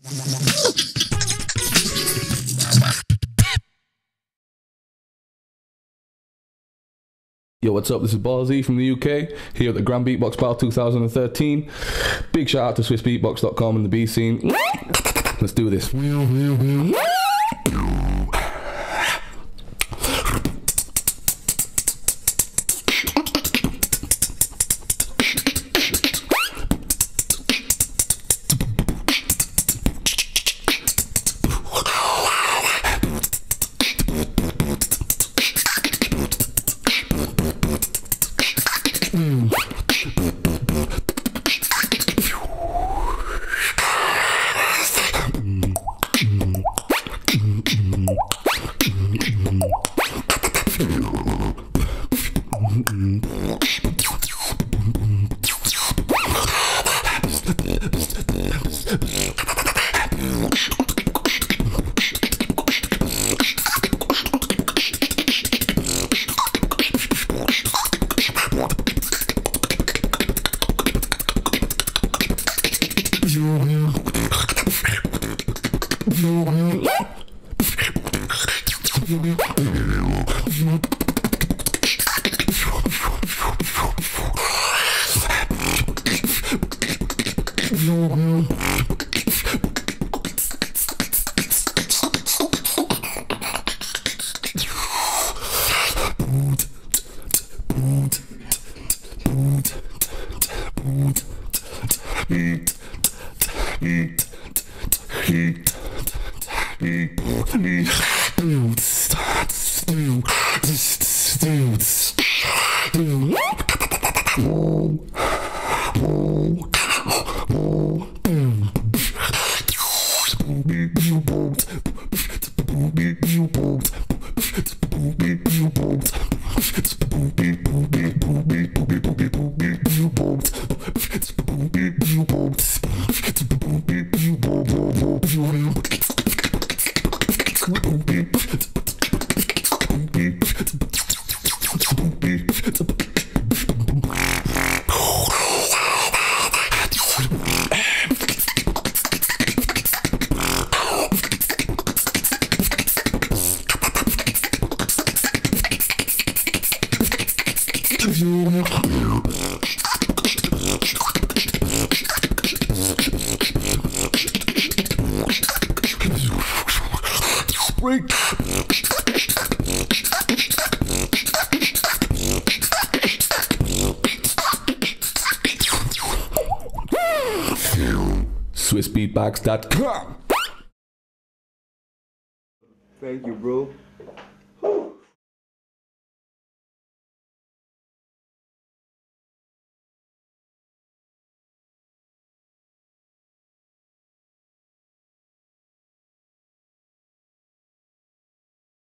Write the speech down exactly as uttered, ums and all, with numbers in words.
Yo, what's up? This is Ball-Zee from the U K, here at the Grand Beatbox Battle two thousand thirteen. Big shout out to Swiss beatbox dot com and the B scene. Let's do this. Swiss beatbox dot com. Thank you, bro.